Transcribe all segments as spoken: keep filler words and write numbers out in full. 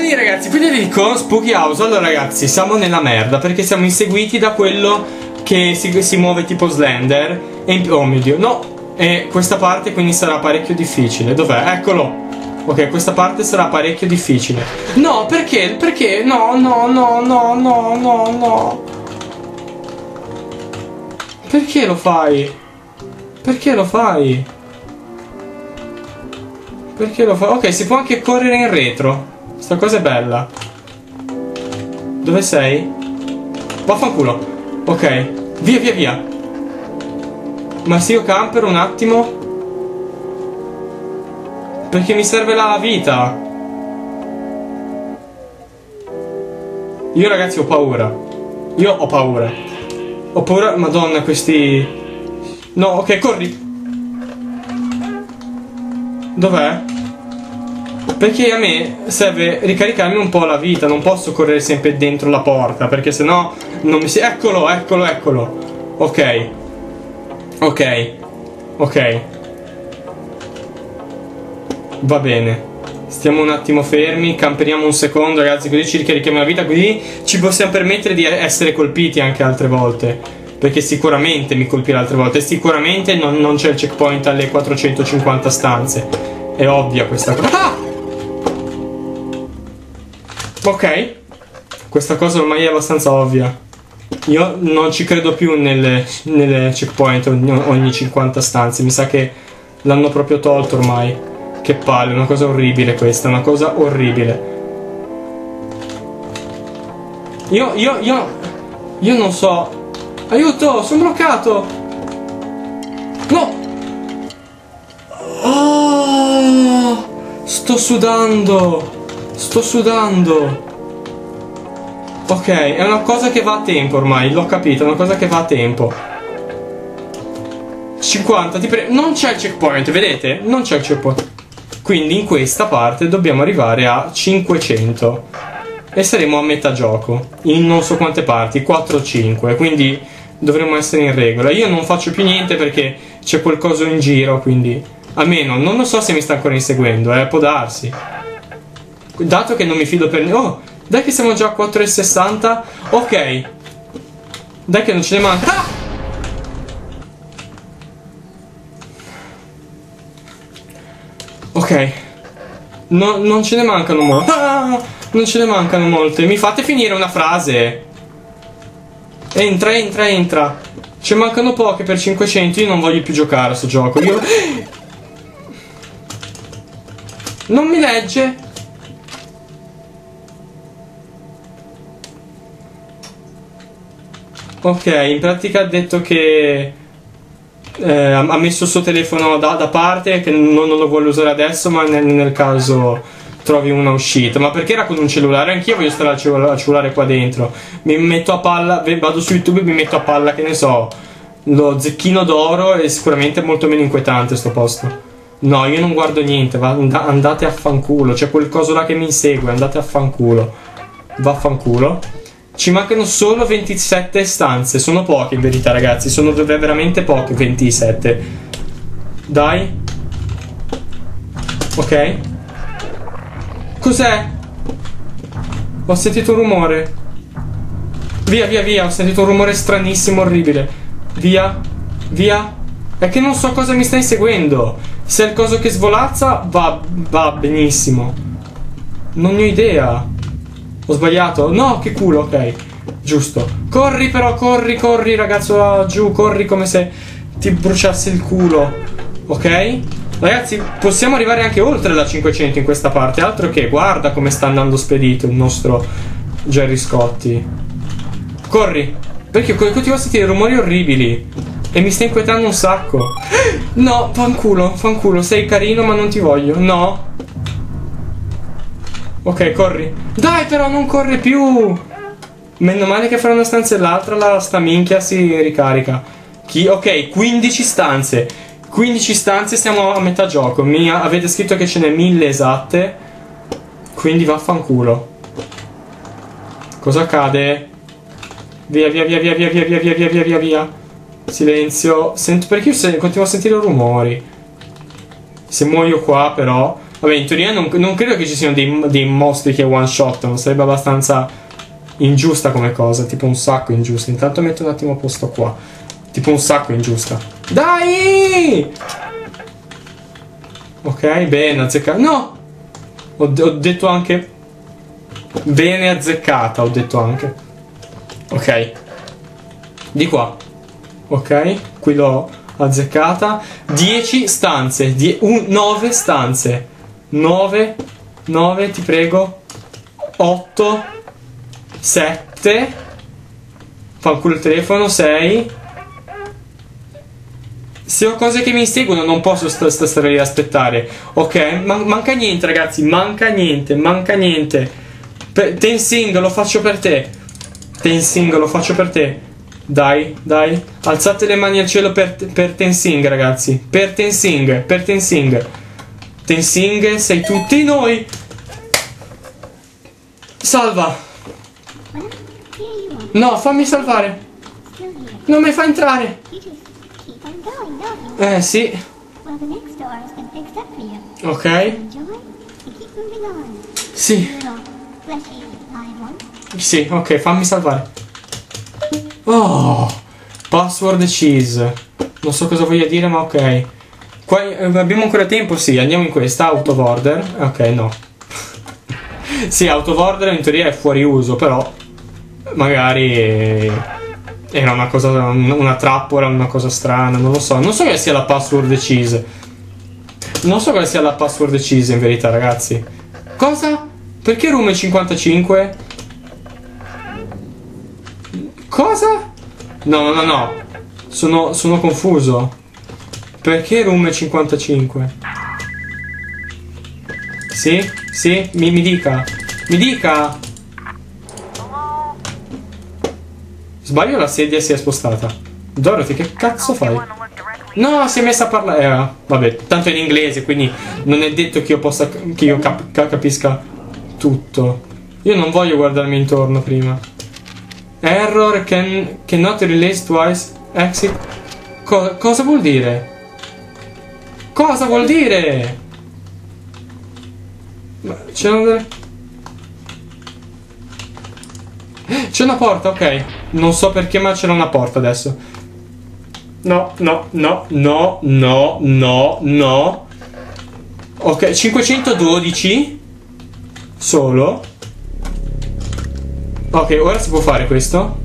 Quindi ragazzi, quindi con Spooky House, allora ragazzi, siamo nella merda perché siamo inseguiti da quello che si, si muove tipo Slender. E in più, oh mio Dio, no! E questa parte quindi sarà parecchio difficile. Dov'è? Eccolo! Ok, questa parte sarà parecchio difficile. No, perché? Perché? No, no, no, no, no, no, no. Perché lo fai? Perché lo fai? Perché lo fai? Ok, si può anche correre in retro. Sta cosa è bella. Dove sei? Vaffanculo. Ok, via, via, via. Ma se io camper un attimo, perché mi serve la vita. Io ragazzi ho paura. Io ho paura. Ho paura, madonna, questi... No, ok, corri. Dov'è? Perché a me serve ricaricarmi un po' la vita. Non posso correre sempre dentro la porta, perché sennò non mi si... Eccolo, eccolo, eccolo. Ok. Ok. Ok. Va bene. Stiamo un attimo fermi, camperiamo un secondo ragazzi, così ci ricarichiamo la vita, così ci possiamo permettere di essere colpiti anche altre volte. Perché sicuramente mi colpirà altre volte, sicuramente non, non c'è il checkpoint alle quattrocentocinquanta stanze. È ovvia questa cosa. Ah! Ok. Questa cosa ormai è abbastanza ovvia. Io non ci credo più nelle, nelle checkpoint ogni, ogni cinquanta stanze, mi sa che l'hanno proprio tolto ormai. Che palle, è una cosa orribile questa, una cosa orribile. Io, io, io, io non so. Aiuto, sono bloccato. No. Oh, sto sudando. Sto sudando. Ok, è una cosa che va a tempo ormai, l'ho capito, è una cosa che va a tempo. cinquanta, ti prego. Non c'è il checkpoint, vedete? Non c'è il checkpoint. Quindi in questa parte dobbiamo arrivare a cinquecento e saremo a metà gioco, in non so quante parti, quattro o cinque, quindi dovremmo essere in regola. Io non faccio più niente perché c'è qualcosa in giro, quindi almeno non lo so se mi sta ancora inseguendo, eh, può darsi. Dato che non mi fido per... Oh, dai che siamo già a quattro e sessanta, ok. Dai che non ce ne manca... Ah! Ok, no, non ce ne mancano molte. Ah, non ce ne mancano molte. Mi fate finire una frase. Entra, entra, entra. Ci mancano poche per cinquecento. Io non voglio più giocare a sto gioco. Io... Non mi legge. Ok, in pratica ha detto che... Eh, ha messo il suo telefono da, da parte, che non, non lo vuole usare adesso, ma nel, nel caso trovi una uscita. Ma perché era con un cellulare? Anch'io voglio stare al cellulare, al cellulare qua dentro. Mi metto a palla, vado su YouTube e mi metto a palla, che ne so, lo zecchino d'oro, è sicuramente molto meno inquietante sto posto. No, io non guardo niente, va, andate a fanculo. C'è quel coso là che mi insegue, andate a fanculo. Vaffanculo. Ci mancano solo ventisette stanze. Sono poche in verità ragazzi. Sono veramente poche, ventisette. Dai. Ok. Cos'è? Ho sentito un rumore. Via, via, via. Ho sentito un rumore stranissimo, orribile. Via. Via. È che non so cosa mi sta inseguendo. Se è il coso che svolazza, va, va benissimo. Non ne ho idea. Ho sbagliato? No, che culo, ok. Giusto. Corri però, corri, corri ragazzo laggiù. Corri come se ti bruciasse il culo. Ok? Ragazzi, possiamo arrivare anche oltre la cinquecento in questa parte. Altro che, guarda come sta andando spedito il nostro Gerry Scotti. Corri. Perché continuo a sentire rumori orribili e mi sta inquietando un sacco. No, fanculo, fanculo. Sei carino ma non ti voglio. No. Ok, corri. Dai però, non corre più. Meno male che fra una stanza e l'altra la sta minchia si ricarica. Chi? Ok, quindici stanze. quindici stanze, siamo a metà gioco. Mi avete scritto che ce n'è mille esatte. Quindi vaffanculo. Cosa accade? Via, via, via, via, via, via, via, via, via, via, via, via. Silenzio. Sento, perché io se, continuo a sentire rumori. Se muoio qua però... Vabbè, in teoria non, non credo che ci siano dei, dei mostri che one shot. Non sarebbe abbastanza ingiusta come cosa. Tipo un sacco ingiusta. Intanto metto un attimo a posto qua. Tipo un sacco ingiusta. Dai! Ok, bene, azzeccata. No! Ho, ho detto anche bene azzeccata, ho detto anche. Ok. Di qua. Ok, qui l'ho azzeccata. dieci stanze. nove stanze. nove. nove, ti prego. otto. sette. Fanculo il telefono. sei. Se ho cose che mi inseguono non posso st st stare lì a aspettare. Ok, Man manca niente ragazzi. Manca niente, manca niente. Per Tensing, lo faccio per te. Tensing, lo faccio per te. Dai, dai. Alzate le mani al cielo per, per Tensing, ragazzi. Per Tensing, per Tensing. Tensing, sei tutti noi. Salva. No, fammi salvare. Non mi fa entrare. Eh, sì. Ok. Sì. Sì, ok, fammi salvare. Oh, password cheese. Non so cosa voglia dire, ma ok. Qua eh, abbiamo ancora tempo, sì. Andiamo in questa, out of order. Ok, no. Sì, out of order in teoria è fuori uso, però magari era una cosa, una trappola, una cosa strana, non lo so. Non so quale sia la password cheese. Non so quale sia la password cheese in verità, ragazzi. Cosa? Perché room cinquantacinque? Cosa? No, no, no. Sono, sono confuso. Perché room cinquantacinque? Sì? Sì? Mi, mi dica. Mi dica. Sbaglio, la sedia si è spostata. Dorothy, che cazzo fai? No, si è messa a parlare. Eh, vabbè, tanto è in inglese, quindi non è detto che io possa. Che io cap capisca tutto. Io non voglio guardarmi intorno prima. Error can, cannot release twice. Exit. Co cosa vuol dire? Cosa vuol dire? C'è una... C'è una porta, ok. Non so perché, ma c'era una porta adesso. No, no, no, no, no, no, no. Ok, cinquecentododici. Solo. Ok, ora si può fare questo.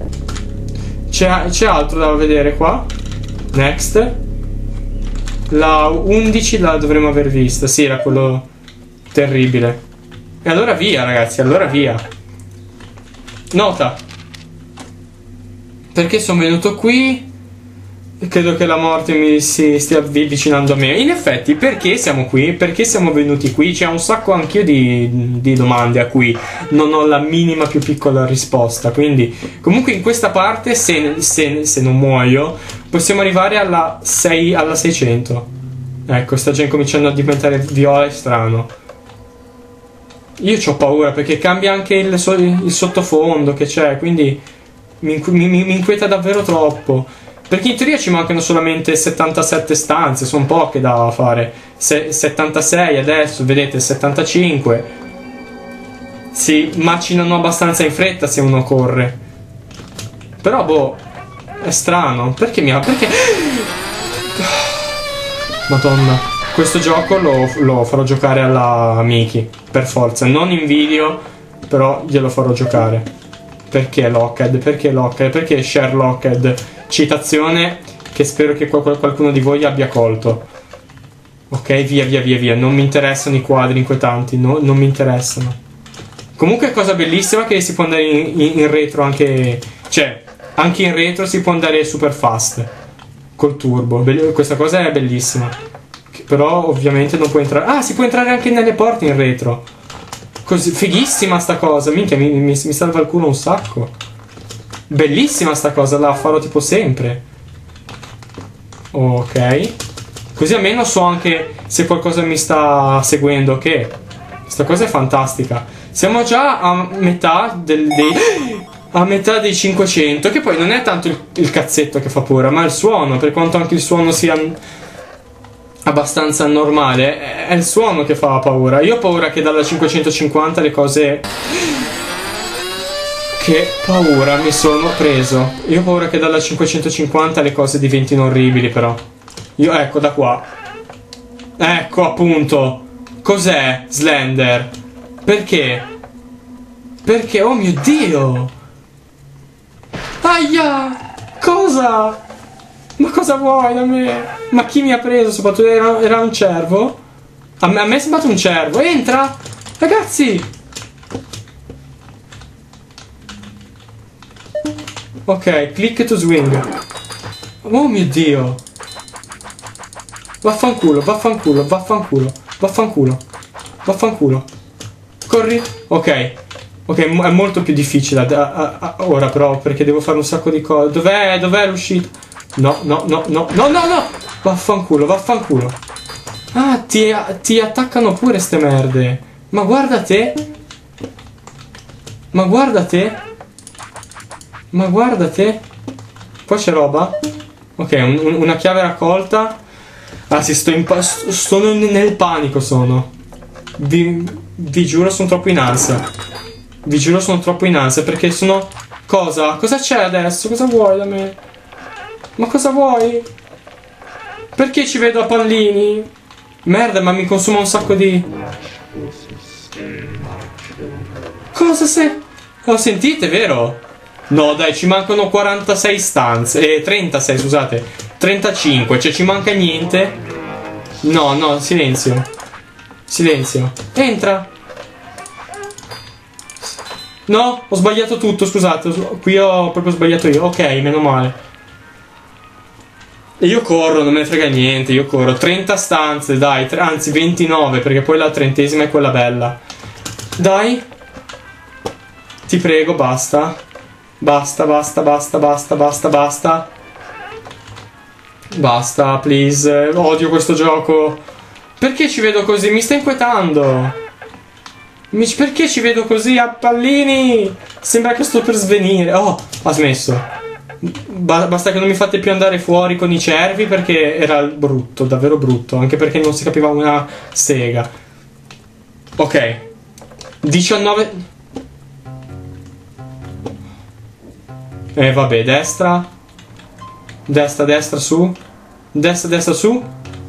C'è altro da vedere qua. Next. La undici la dovremmo aver vista. Sì, era quello terribile. E allora via, ragazzi, allora via. Nota. Perché sono venuto qui? Credo che la morte mi si stia avvicinando a me. In effetti, perché siamo qui? Perché siamo venuti qui? C'è un sacco anch'io di, di domande a cui non ho la minima più piccola risposta. Quindi, comunque in questa parte, se, se, se non muoio, possiamo arrivare alla, sei, alla seicento. Ecco, sta già incominciando a diventare viola e strano. Io c'ho paura perché cambia anche il, il sottofondo che c'è, quindi mi, mi, mi inquieta davvero troppo. Perché in teoria ci mancano solamente settantasette stanze, sono poche da fare. Se, settantasei adesso, vedete, settantacinque. Si macinano abbastanza in fretta se uno corre. Però, boh, è strano. Perché mi ha... Perché... Madonna. Questo gioco lo, lo farò giocare alla Miki, per forza. Non in video, però glielo farò giocare. Perché Lockheed? Perché Lockheed? Perché Share Lockheed? Citazione che spero che qualcuno di voi abbia colto. Ok, via, via, via, via. Non mi interessano i quadri inquietanti, no, non mi interessano. Comunque cosa bellissima che si può andare in, in, in retro anche... Cioè, anche in retro si può andare super fast. Col turbo. Be- questa cosa è bellissima. Però ovviamente non può entrare... Ah, si può entrare anche nelle porte in retro. Così, fighissima sta cosa. Minchia, mi, mi, mi salva il culo un sacco. Bellissima sta cosa, la farò tipo sempre. Ok. Così almeno so anche se qualcosa mi sta seguendo, che sta cosa è fantastica. Siamo già a metà del, dei... a metà dei cinquecento, che poi non è tanto il, il cazzetto che fa paura, ma il suono, per quanto anche il suono sia abbastanza normale. È il suono che fa paura. Io ho paura che dalla cinquecentocinquanta le cose... Che paura mi sono preso. Io ho paura che dalla cinquecentocinquanta le cose diventino orribili, però. Io, ecco, da qua. Ecco, appunto. Cos'è Slender? Perché? Perché? Oh mio Dio! Aia! Cosa? Ma cosa vuoi da me? Ma chi mi ha preso? Soprattutto era, era un cervo? A me, a me è sembrato un cervo. Entra! Ragazzi! Ok, click to swing. Oh mio Dio! Vaffanculo, vaffanculo, vaffanculo, vaffanculo, vaffanculo. Corri. Ok. Ok, è molto più difficile ad, a, a, a, ora però, perché devo fare un sacco di cose. Dov'è? Dov'è l'uscita? No, no, no, no, no, no, no! Vaffanculo, vaffanculo. Ah, ti, ti attaccano pure ste merde. Ma guarda te. Ma guarda te. Ma guarda te. Qua c'è roba. Ok, un, un, una chiave raccolta. Ah sì, sto in pa sono nel panico, sono. Vi, vi giuro sono troppo in ansia. Vi giuro sono troppo in ansia perché sono... Cosa? Cosa c'è adesso? Cosa vuoi da me? Ma cosa vuoi? Perché ci vedo a pallini? Merda, ma mi consuma un sacco di... Cosa sei? Lo sentite, vero? No, dai, ci mancano quarantasei stanze. Eh, trentasei, scusate. trentacinque, cioè ci manca niente. No, no, silenzio. Silenzio. Entra. No, ho sbagliato tutto, scusate. Qui ho proprio sbagliato io. Ok, meno male. E io corro, non me ne frega niente, io corro. trenta stanze, dai, anzi ventinove, perché poi la trentesima è quella bella. Dai. Ti prego, basta. Basta, basta, basta, basta, basta, basta. Basta, please. Odio questo gioco. Perché ci vedo così? Mi sta inquietando. Mi... Perché ci vedo così a pallini? Sembra che sto per svenire. Oh, ha smesso. Ba- basta che non mi fate più andare fuori con i cervi, perché era brutto, davvero brutto. Anche perché non si capiva una sega. Ok. diciannove... Eh vabbè, destra. Destra, destra, su. Destra, destra, su.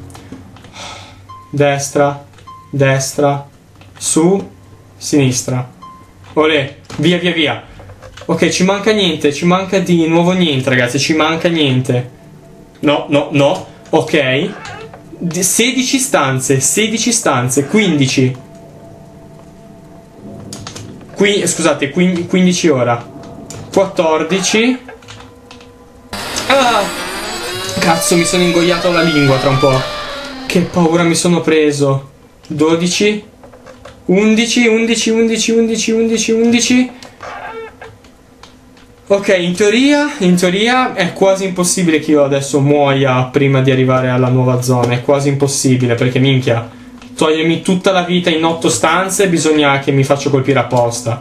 Destra. Destra. Su. Sinistra. Olè. Via, via, via. Ok, ci manca niente. Ci manca di nuovo niente, ragazzi. Ci manca niente. No, no, no. Ok. sedici stanze. sedici stanze. quindici. Qui, scusate, quindici ora. quattordici. Ah! Cazzo, mi sono ingoiato la lingua tra un po'. Che paura mi sono preso. dodici. undici, undici, undici, undici, undici, undici. Ok, in teoria, in teoria è quasi impossibile che io adesso muoia prima di arrivare alla nuova zona. È quasi impossibile, perché minchia, togliermi tutta la vita in otto stanze, bisogna che mi faccio colpire apposta.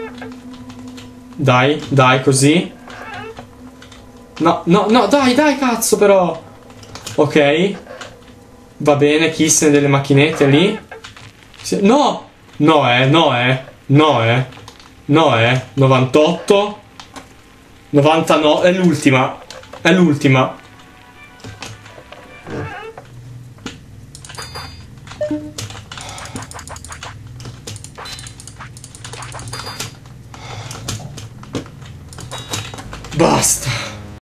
Dai, dai, così. No, no, no, dai, dai, cazzo, però. Ok. Va bene, chissene delle macchinette lì. No! No, eh, no, eh. No, eh. No, eh. novantotto. novantanove. È l'ultima. È l'ultima. Basta.